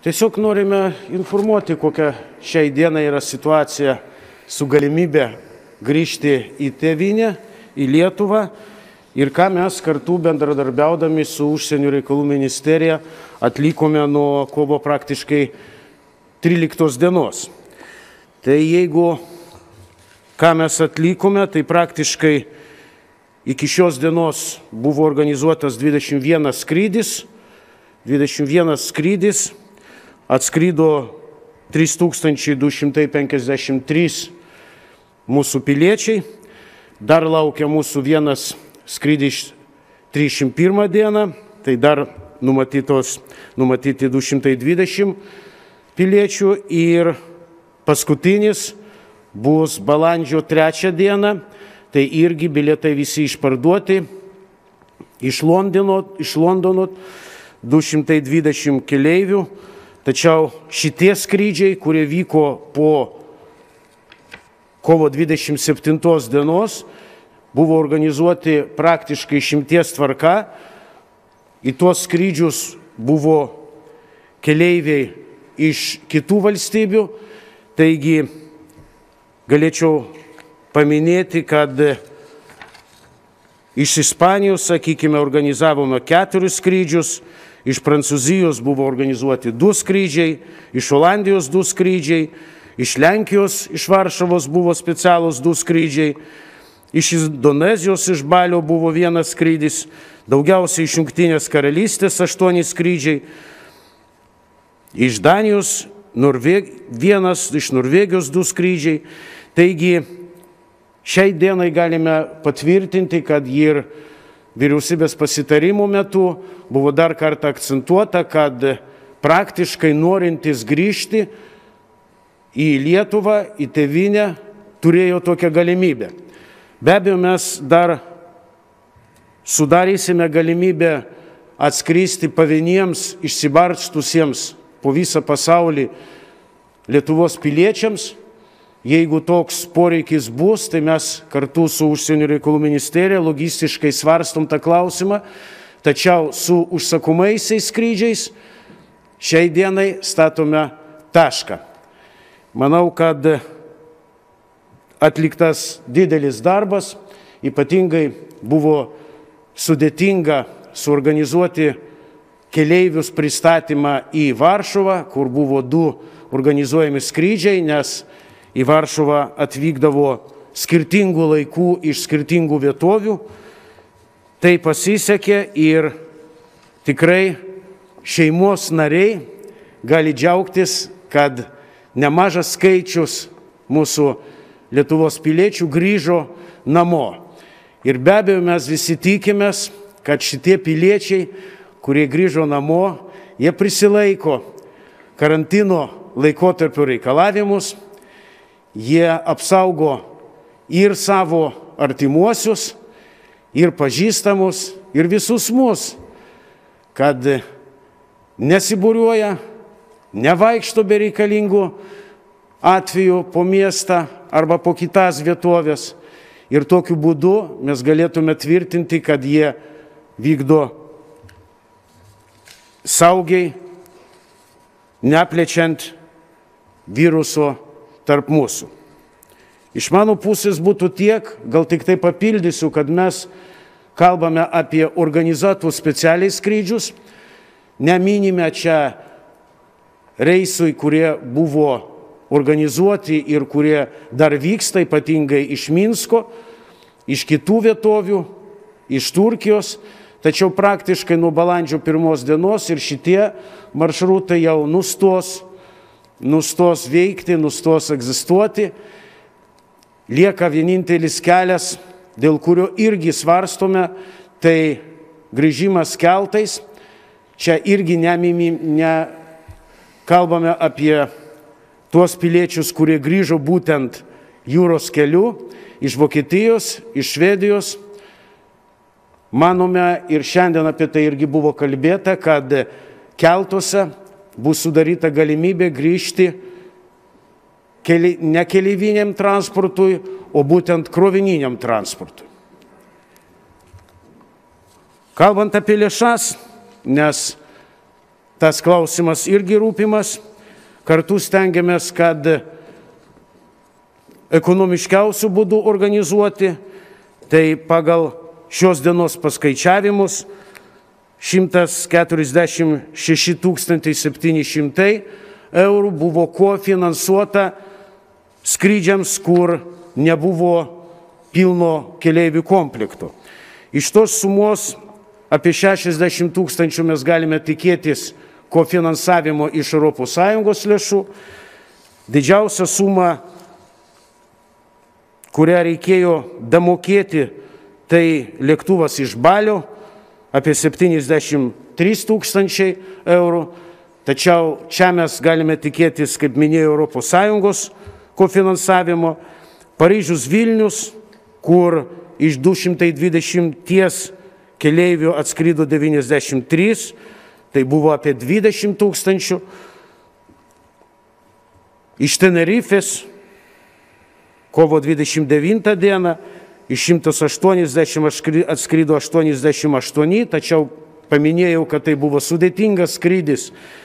Tiesiog norime informuoti, kokia šiai dienai yra situacija su galimybė grįžti į tėvynę, į Lietuvą ir ką mes kartu bendradarbiaudami su Užsienio reikalų ministerija atlikome nuo kovo praktiškai 13 dienos. Tai jeigu ką mes atlikome, tai praktiškai iki šios dienos buvo organizuotas 21 skrydis, atskrido 3253 mūsų piliečiai, dar laukia mūsų vienas skrydis 31 dieną, tai dar numatyti 220 piliečių ir paskutinis bus balandžio 3 dieną, tai irgi bilietai visi išparduoti iš Londono 220 keleivių. Tačiau šitie skrydžiai, kurie vyko po kovo 27 dienos, buvo organizuoti praktiškai išimties tvarka. Į tuos skrydžius buvo keleiviai iš kitų valstybių. Taigi galėčiau paminėti, kad iš Ispanijos, sakykime, organizavome 4 skrydžius, iš Prancūzijos buvo organizuoti 2 skrydžiai, iš Olandijos 2 skrydžiai, iš Lenkijos, iš Varšuvos buvo specialūs 2 skrydžiai, iš Indonezijos, iš Balio buvo 1 skrydis, daugiausiai iš Jungtinės karalystės 8 skrydžiai, iš Danijos iš Norvegijos 2 skrydžiai. Taigi šiai dienai galime patvirtinti, kad ir vyriausybės pasitarimo metu buvo dar kartą akcentuota, kad praktiškai norintys grįžti į Lietuvą, į tėvynę, turėjo tokią galimybę. Be abejo, mes dar sudarysime galimybę atskristi pavieniems išsibarstusiems po visą pasaulį Lietuvos piliečiams. Jeigu toks poreikis bus, tai mes kartu su Užsienio reikalų ministerija logistiškai svarstom tą klausimą, tačiau su užsakomaisiais skrydžiais šiai dienai statome tašką. Manau, kad atliktas didelis darbas, ypatingai buvo sudėtinga suorganizuoti keleivius pristatymą į Varšuvą, kur buvo 2 organizuojami skrydžiai, nes į Varšuvą atvykdavo skirtingų laikų iš skirtingų vietovių. Tai pasisekė ir tikrai šeimos nariai gali džiaugtis, kad nemažas skaičius mūsų Lietuvos piliečių grįžo namo. Ir be abejo mes visi tikimės, kad šitie piliečiai, kurie grįžo namo, jie prisilaiko karantino laikotarpio reikalavimus, jie apsaugo ir savo artimuosius, ir pažįstamus, ir visus mus, kad nesibūriuoja, nevaikšto bereikalingų atvejų po miestą arba po kitas vietovės. Ir tokiu būdu mes galėtume tvirtinti, kad jie vykdo saugiai, neplečiant viruso tarp mūsų. Iš mano pusės būtų tiek, gal tik tai papildysiu, kad mes kalbame apie organizuotus specialiai skrydžius, neminime čia reisui, kurie buvo organizuoti ir kurie dar vyksta, ypatingai iš Minsko, iš kitų vietovių, iš Turkijos, tačiau praktiškai nuo balandžio 1 dienos ir šitie maršrutai jau nustos veikti, nustos egzistuoti. Lieka vienintelis kelias, dėl kurio irgi svarstome, tai grįžimas keltais. Čia irgi kalbame apie tuos piliečius, kurie grįžo būtent jūros keliu iš Vokietijos, iš Švedijos. Manome ir šiandien apie tai irgi buvo kalbėta, kad keltuose bus sudaryta galimybė grįžti ne keleiviniam transportui, o būtent krovininiam transportui. Kalbant apie lėšas, nes tas klausimas irgi rūpimas. Kartu stengiamės, kad ekonomiškiausių būdų organizuoti. Tai pagal šios dienos paskaičiavimus 146 700 eurų buvo kofinansuota skrydžiams, kur nebuvo pilno keleivių komplekto. Iš tos sumos apie 60 000 mes galime tikėtis kofinansavimo iš ES lėšų. Didžiausia suma, kurią reikėjo damokėti, tai lėktuvas iš Balio, apie 73 000 eurų. Tačiau čia mes galime tikėtis, kaip minėjau, ES kofinansavimo. Paryžius Vilnius, kur iš 220 keleivių atskrido 93, tai buvo apie 20 000. Iš Tenerifės kovo 29 dieną iš 180 atskrido 88, tačiau paminėjau, kad tai buvo sudėtingas skrydis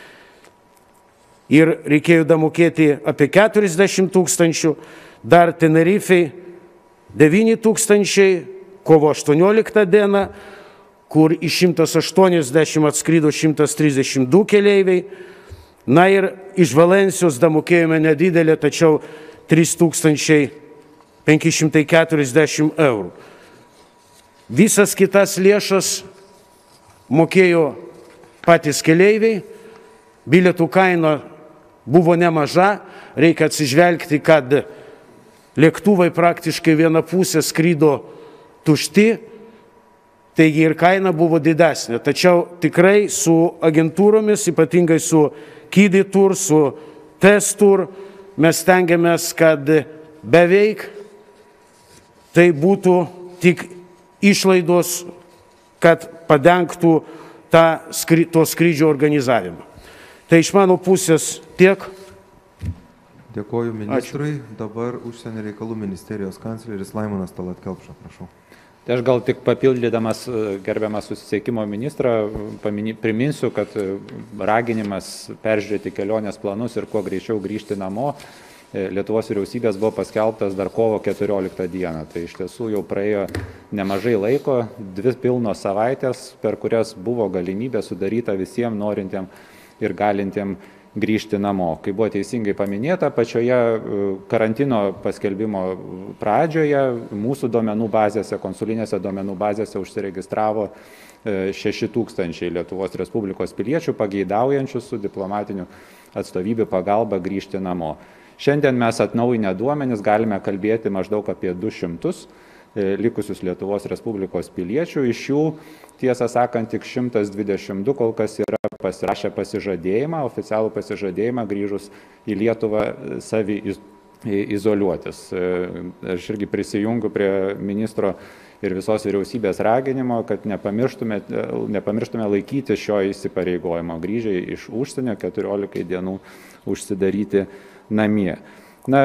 ir reikėjo damokėti apie 40 000, dar Tenerifei 9 000 kovo 18 dieną, kur iš 180 atskrido 132 keleiviai. Na ir iš Valensijos damokėjome nedidelę, tačiau 3540 eurų. Visas kitas lėšas mokėjo patys keleiviai, bilietų kaina buvo nemaža, reikia atsižvelgti, kad lėktuvai praktiškai viena pusė skrydo tušti, taigi ir kaina buvo didesnė. Tačiau tikrai su agentūromis, ypatingai su Kidy-Tour, su TES-Tour, mes stengiamės, kad beveik tai būtų tik išlaidos, kad padengtų to skrydžio organizavimą. Tai iš mano pusės tiek. Dėkoju ministrui. Dabar Užsienio reikalų ministerijos kancleris Laimonas Tallat Kelpša, prašau. Tai aš gal tik papildydamas gerbiamą susisiekimo ministrą priminsiu, kad raginimas peržiūrėti kelionės planus ir kuo greičiau grįžti namo Lietuvos vyriausybės buvo paskelbtas dar kovo 14 dieną. Tai iš tiesų jau praėjo nemažai laiko, 2 pilnos savaitės, per kurias buvo galimybė sudaryta visiems norintiem ir galintiem grįžti namo. Kai buvo teisingai paminėta, pačioje karantino paskelbimo pradžioje mūsų duomenų bazėse, konsulinėse duomenų bazėse užsiregistravo 6 000 Lietuvos Respublikos piliečių pageidaujančių su diplomatiniu atstovybių pagalba grįžti namo. Šiandien mes atnaujinę duomenis galime kalbėti maždaug apie 200 likusius Lietuvos Respublikos piliečių. Iš jų, tiesą sakant, tik 122 kol kas yra pasirašę pasižadėjimą, oficialų pasižadėjimą grįžus į Lietuvą saviizoliuotis. Aš irgi prisijungiu prie ministro ir visos vyriausybės raginimo, kad nepamirštume laikyti šio įsipareigojimo grįžę iš užsienio 14 dienų užsidaryti namie. Na,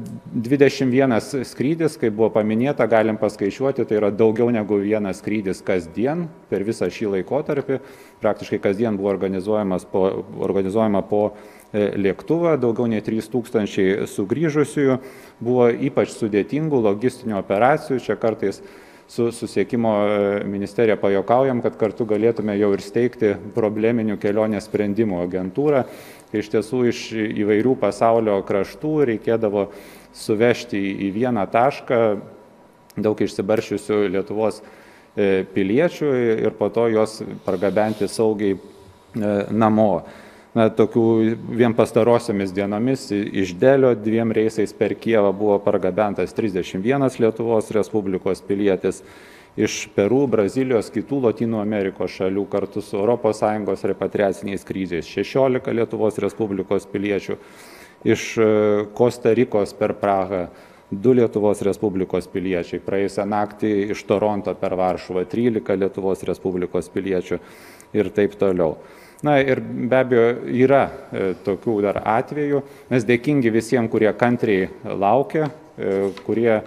21 skrydis, kaip buvo paminėta, galim paskaičiuoti, tai yra daugiau negu vienas skrydis kasdien per visą šį laikotarpį. Praktiškai kasdien buvo organizuojama po lėktuvą, daugiau nei 3000 sugrįžusiųjų. Buvo ypač sudėtingų logistinių operacijų, čia kartais su susisiekimo ministerija pajuokaujam, kad kartu galėtume jau ir steigti probleminių kelionės sprendimų agentūrą. Iš tiesų iš įvairių pasaulio kraštų reikėdavo suvežti į vieną tašką daug išsibarsčiusių Lietuvos piliečių ir po to juos pargabenti saugiai namo. Na, tokių vien pastarosiomis dienomis iš Delio 2 reisais per Kijevą buvo pargabentas 31 Lietuvos Respublikos pilietis, iš Peru, Brazilijos, kitų Lotynų Amerikos šalių kartu su ES repatriaciniais skrydžiais 16 Lietuvos Respublikos piliečių, iš Kosta Rikos per Prahą 2 Lietuvos Respublikos piliečiai, praėjusią naktį iš Toronto per Varšuvą 13 Lietuvos Respublikos piliečių ir taip toliau. Na ir be abejo yra tokių dar atvejų. Mes dėkingi visiems, kurie kantriai laukia, kurie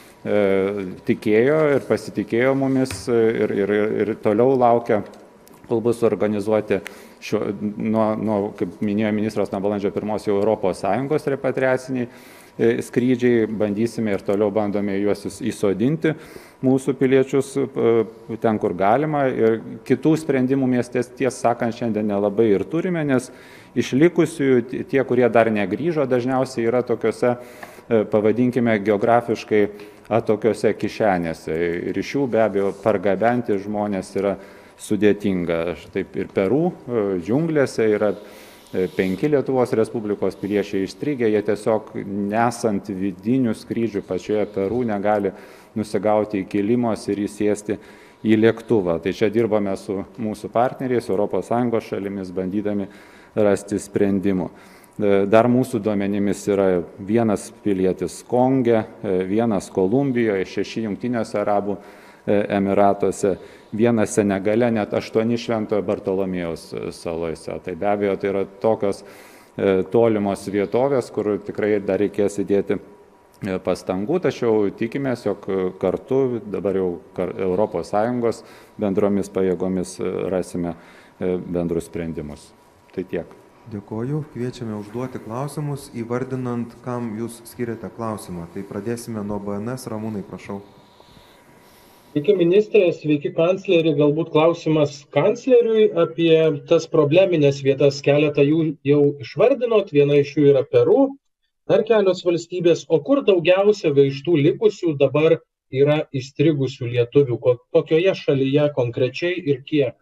tikėjo ir pasitikėjo mumis ir toliau laukia, kol bus organizuoti kaip minėjo ministras, nuo balandžio 1 jau ES repatriaciniai skrydžiai, bandysime ir toliau bandome juos įsodinti mūsų piliečius ten, kur galima. Ir kitų sprendimų mieste, tiesą sakant, šiandien nelabai ir turime, nes išlikusių tie, kurie dar negrįžo, dažniausiai yra tokiuose, pavadinkime, geografiškai atokiuose kišenėse. Ir iš jų be abejo pargabenti žmonės yra sudėtinga. Taip ir Peru džiunglėse yra 5 Lietuvos Respublikos piliečiai įstrigę, jie tiesiog nesant vidinių skrydžių pačioje Peru negali nusigauti į kilimus ir įsėsti į lėktuvą. Tai čia dirbame su mūsų partneriais, ES šalimis, bandydami rasti sprendimų. Dar mūsų duomenimis yra 1 pilietis Konge, 1 Kolumbijoje, 6 Jungtiniuose Arabų Emiratuose, 1 Senegale, net 8 Šventojo Bartolomėjaus salose. Tai be abejo, tai yra tokios tolimos vietovės, kur tikrai dar reikės įdėti pastangų, tačiau tikimės, jog kartu dabar jau ES bendromis pajėgomis rasime bendrus sprendimus. Tai tiek. Dėkoju. Kviečiame užduoti klausimus, įvardinant, kam jūs skiriate klausimą. Tai pradėsime nuo BNS. Ramūnai, prašau. Sveiki ministrė, sveiki kanclerį. Galbūt klausimas kancleriui apie tas probleminės vietas. Keletą jų jau išvardinot, viena iš jų yra Peru, dar kelios valstybės. O kur daugiausia iš tų likusių dabar yra įstrigusių lietuvių? Kokioje šalyje konkrečiai ir kiek?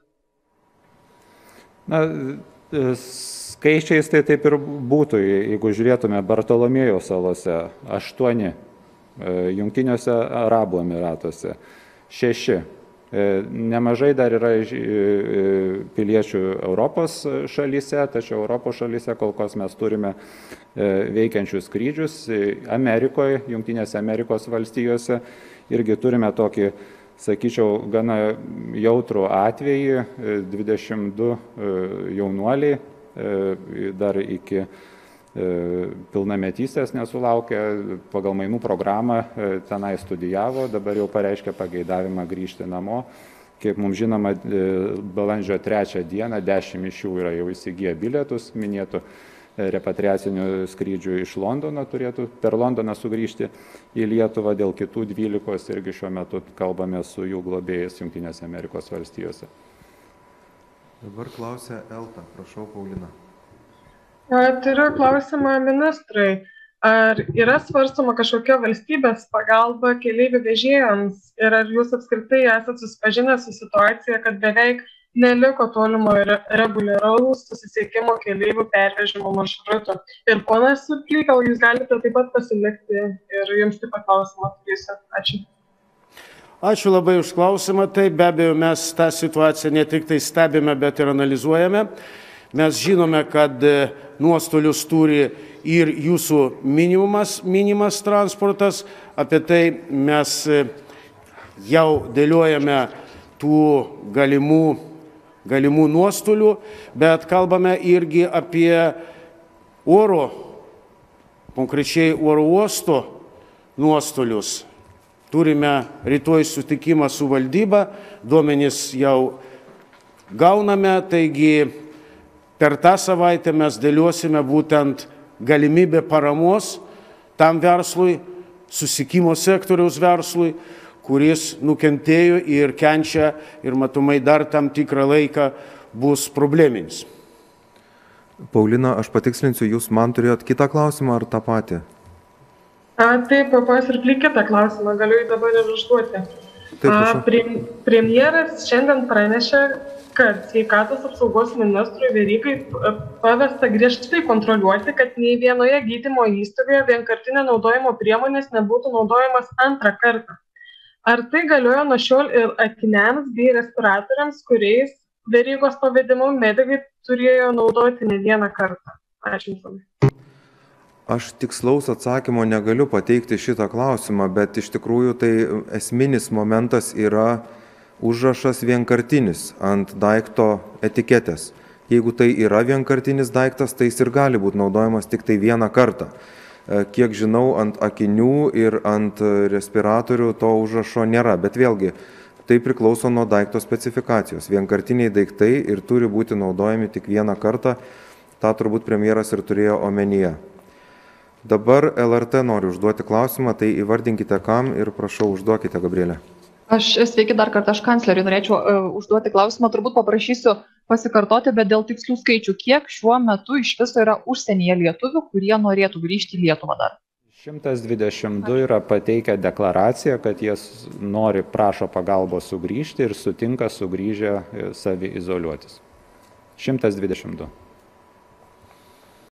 Na, skaičiais tai taip ir būtų, jeigu žiūrėtume Bartolomėjaus salose 8, Jungtiniuose Arabų Emiratuose 6. Nemažai dar yra piliečių Europos šalyse, tačiau Europos šalyse kol kas mes turime veikiančius skrydžius. Amerikoje, Jungtinėse Amerikos valstijose irgi turime tokį, sakyčiau, gana jautrų atvejį, 22 jaunuoliai dar iki pilnametystės nesulaukę, pagal mainų programą tenai studijavo, dabar jau pareiškė pageidavimą grįžti namo. Kaip mums žinoma, balandžio 3 dieną 10 iš jų yra jau įsigiję bilietus, minėtų repatriacinių skrydžių iš Londono, turėtų per Londoną sugrįžti į Lietuvą, dėl kitų 12 irgi šiuo metu kalbame su jų globėjais Jungtinėse Amerikos valstijose. Dabar klausia Elta. Prašau, Paulina. Turiu klausimą ministrai. Ar yra svarstoma kažkokia valstybės pagalba keleivių vežėjams ir ar jūs apskritai esate susipažinę su situacija, kad beveik neliko tolimo ir reguliaraus susisiekimo keleivių pervežimo maršrutų? Ir ponas Surply, gal jūs galite taip pat pasilikti ir jums taip pat klausimą turėsiu. Ačiū. Ačiū labai už klausimą. Taip, be abejo, mes tą situaciją ne tik tai stebime, bet ir analizuojame. Mes žinome, kad nuostolius turi ir jūsų minimas transportas. Apie tai mes jau dėliojame tų galimų nuostolių, bet kalbame irgi apie konkrečiai oro uosto nuostolius. Turime rytoj sutikimą su valdyba, duomenys jau gauname, taigi per tą savaitę mes dėliosime būtent galimybę paramos tam verslui, susisiekimo sektoriaus verslui, kuris nukentėjo ir kenčia ir matomai dar tam tikrą laiką bus probleminis. Paulina, aš patikslinsiu, jūs man turėjot kitą klausimą ar tą patį? Taip, papas ir kitą klausimą, galiu jį dabar ir užduoti. Premjeras šiandien pranešė, kad sveikatos apsaugos ministrui Verygai pavesta griežtai kontroliuoti, kad nei vienoje gydymo įstaigoje vienkartinio naudojimo priemonės nebūtų naudojamas antrą kartą. Ar tai galioja nuo šiol ir akiniams bei respiratoriams, kuriais Verygos pavedimu medikai turėjo naudoti ne vieną kartą? Ačiū Jums. Aš tikslaus atsakymo negaliu pateikti šitą klausimą, bet iš tikrųjų tai esminis momentas yra užrašas vienkartinis ant daikto etiketės. Jeigu tai yra vienkartinis daiktas, tai jis ir gali būti naudojamas tik tai vieną kartą. Kiek žinau, ant akinių ir ant respiratorių to užrašo nėra, bet vėlgi Tai priklauso nuo daikto specifikacijos. Vienkartiniai daiktai ir turi būti naudojami tik vieną kartą. Ta turbūt premjeras ir turėjo omenyje. Dabar LRT noriu užduoti klausimą, tai įvardinkite kam ir prašau užduokite, Gabrielė. Sveiki dar kartą, aš kancleriui norėčiau užduoti klausimą, turbūt paprašysiu pasikartoti, bet dėl tikslių skaičių, kiek šiuo metu iš viso yra užsienyje lietuvių, kurie norėtų grįžti į Lietuvą dar? 122 yra pateikę deklaraciją, kad jie prašo pagalbos sugrįžti ir sutinka sugrįžę saviizoliuotis. 122.